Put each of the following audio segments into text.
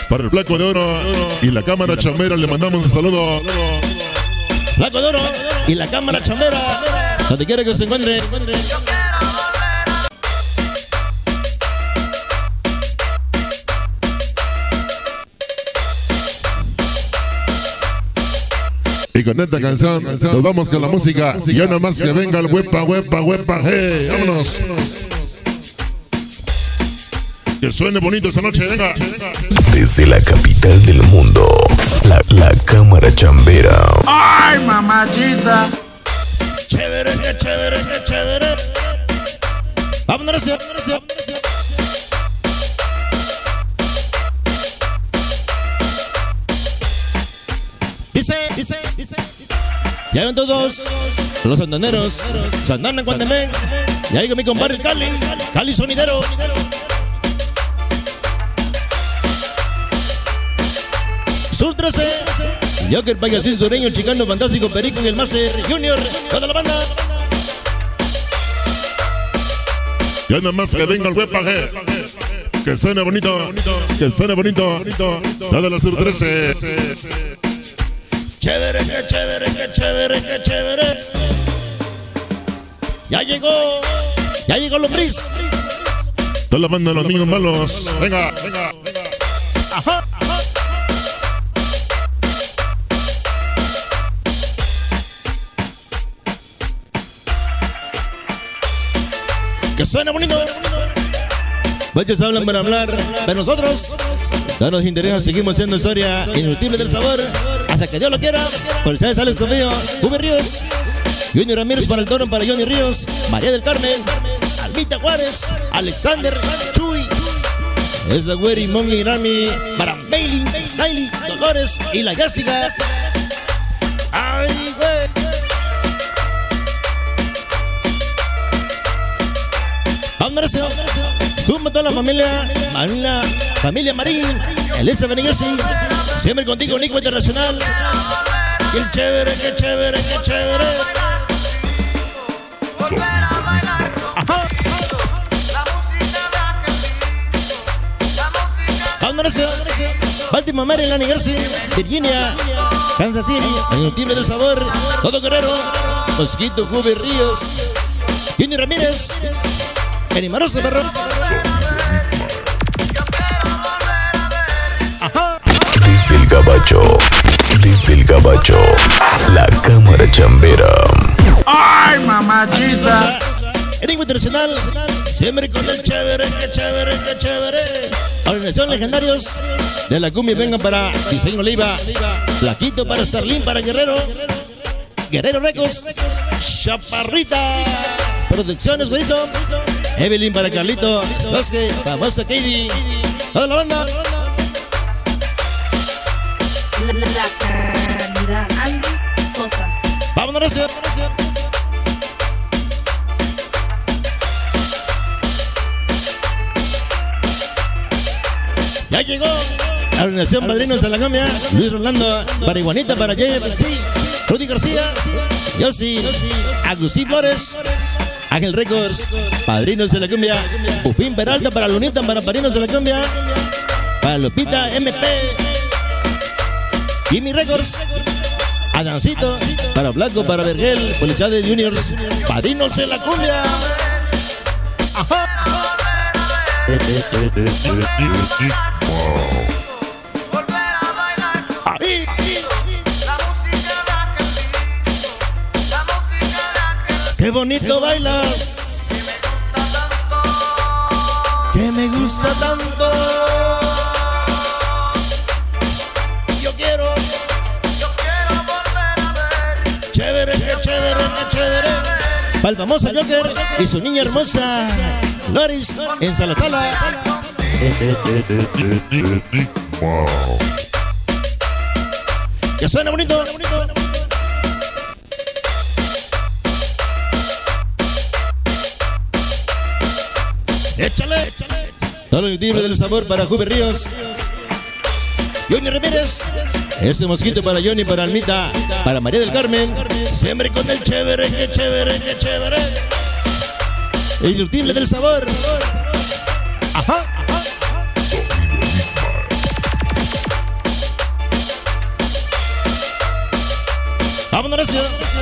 Para el Flaco de Oro y la Cámara Chambera le mandamos un saludo. Flaco de Oro y la Cámara Chambera, donde quiera que se encuentre. Y con esta canción nos vamos con la música. Y ya nomás que venga el huepa, huepa, huepa, hey, vámonos. Que suene bonito esta noche, venga. Desde la capital del mundo, la Cámara Chambera. ¡Ay, mamachita! Chévere, qué chévere, qué chévere. Vámonos, vámonos. Dice. Ya ven todos los santaneros, Santana Cuandemén. Y ahí con mi compadre Cali sonidero. Sur 13, Joker, Payasín, Sureño, el Chicano, Fantástico, Perico y el Master Junior, toda la banda. Ya nomás que venga el huepa, hey. Que suene bonito, que suene bonito. Toda la Sur 13. Chévere, qué chévere, qué chévere, qué chévere. Ya llegó Lombriz. Toda la banda de los niños malos. Venga. Ajá. Que suena bonito. Muchos hablan para hablar de nosotros. No nos interesa, seguimos siendo historia inútil del sabor. Hasta que Dios lo quiera. Felicidades Alex Sofío, Uber Ríos, Junior Ramírez para el Toro, para Johnny Ríos, María del Carmen, Almita Juárez, Alexander, Chuy, esa Güeri, Mongi, Rami, para Bailey, Styling, Dolores y la Jessica. Ay, güey. Vámonos, suma toda la familia Marín, Elisa Benegersi, siempre contigo, Nico Internacional. Qué chévere, qué chévere, qué chévere. Ajá. Vámonos, Baltimore, Maryland, Negersi, Virginia, Kansas City, el inútil del sabor, todo Guerrero, Mosquito, Uber Ríos, Junior Ramírez, Animarosa, perro. Ajá. Desde el Gabacho, la Cámara Chambera. ¡Ay, mamachita! Enigma Internacional, siempre con el chévere, qué chévere, qué chévere. Organización Legendarios de la cumbia, vengan para Diseño Oliva, Flaquito para Starlin, para Guerrero Records, Chaparrita Producciones, güerito, Evelyn para Carlito, Bosque, famosa Katie, toda la banda. La calidad, Andy Sosa. Vámonos, Recio. Ya llegó la organización Padrinos de la Cumbia, Luis Rolando, para Iguanita, para Jay, sí, Rudy García, Yossi, Agustín Flores, Ángel Records, Padrinos de la Cumbia, Bufín Peralta para Lunita, para Padrinos de la Cumbia, para Lupita MP, Jimmy Records, Adancito, para Blanco, para Vergel, Policía de Juniors, Padrinos de la Cumbia. Ajá. Ahí. Qué bonito bailas, que me gusta tanto. Yo quiero volver a ver. Chévere, qué chévere, qué chévere. Para el famoso Joker y su niña hermosa Loris en Salasala. Que suena bonito. Échale. Todo lo inútil del sabor para Juve Ríos, Johnny Ramírez, ese mosquito para Johnny, para Almita, para María del Carmen, siempre con el chévere, qué chévere, qué chévere. El inútil del sabor. Ajá. recio.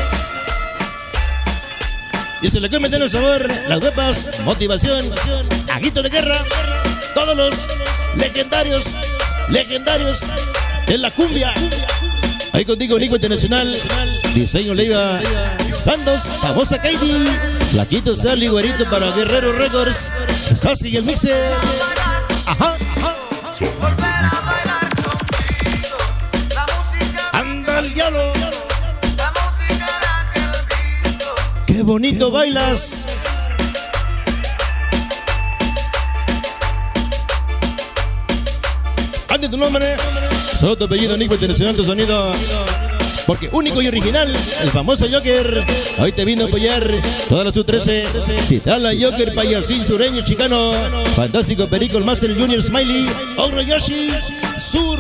Y se le come el sabor, las huepas, motivación, aguito de guerra. Todos los legendarios de la cumbia. Ahí contigo, Nico Internacional, diseño Leiva Santos, famosa Katie, Flaquito Sally, güerito para Guerrero Records, Sasuke y el mixer. Ajá, ajá. Anda el diablo. Qué bonito bailas. Ande tu nombre. Soto, apellido, Nico Internacional, tu sonido. Porque único y original, el famoso Joker. Hoy te vino a apoyar toda la Sub-13. Citala Joker, payasín sureño, chicano. Fantástico Perico, el Master Junior Smiley. Ogro Yoshi, Sur.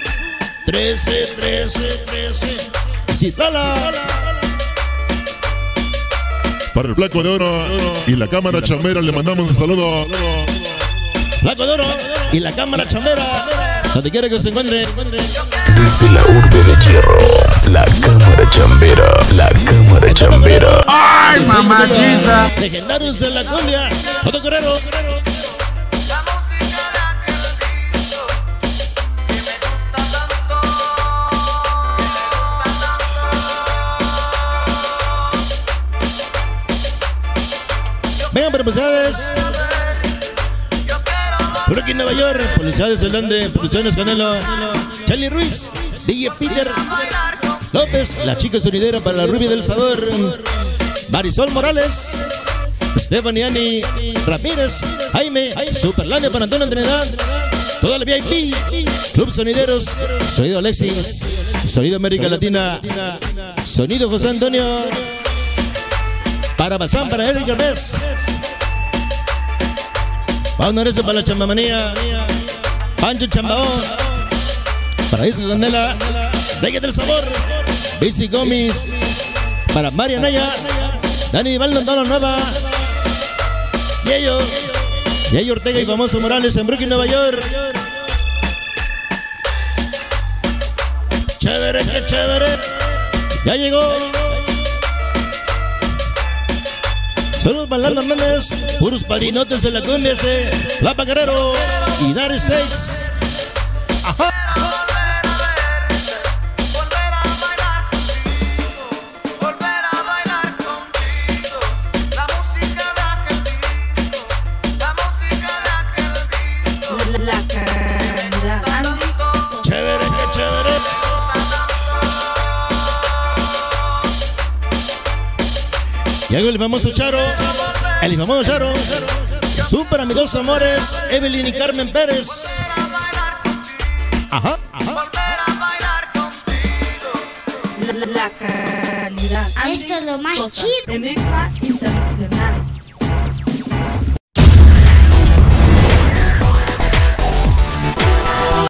13. Citala. Para el Flaco de Oro y la Cámara Chambera le mandamos un saludo. Flaco de Oro y la Cámara Chambera, donde quiera que se encuentre. Desde la urbe de hierro, la Cámara Chambera, la Cámara Chambera. Ay, mamachita. Legendarios en la cumbia, Otto Guerrero. Vengan para felicidades. Por aquí en Nueva York, felicidades Holanda, Producciones Canelo, Charlie Ruiz, DJ Peter López, la chica sonidera para la Rubia del Sabor, Marisol Morales, Stephanie Ani Ramírez, Jaime, Superlandia para Antonio Trinidad, toda la VIP, Club Sonideros, Sonido Alexis, Sonido América Latina, Sonido José Antonio, para Bazán, para Eric Garbés. Vamos para la chambamanía, Pancho Chambaón, Paraíso Candela, Deje del Sabor, Bici Gómez, para María Naya, Dani Valdondano Nueva, Yayo Ortega y famoso Morales en Brooklyn, Nueva York. Chévere, qué chévere, ya llegó. Saludos Balando Hernández, puros padrinotes de la cumbia, Lapa Guerrero y Dar States. Ajá. La calidad. Chévere, qué chévere. Llegó el famoso Charo, Super a mis dos amores, Evelyn y Carmen Pérez. Ajá, ajá. La calidad. Esto es lo más chido. Enigma Internacional.